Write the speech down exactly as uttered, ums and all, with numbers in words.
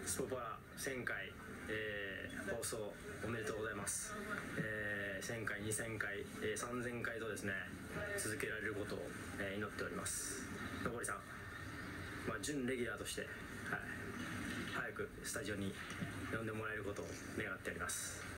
スポパラせんかい、えー、放送おめでとうございます。えー、せんかい、にせんかい、えー、さんぜんかいとですね、続けられることを、えー、祈っております。のぼりさん、まあ、準レギュラーとして、はい、早くスタジオに呼んでもらえることを願っております。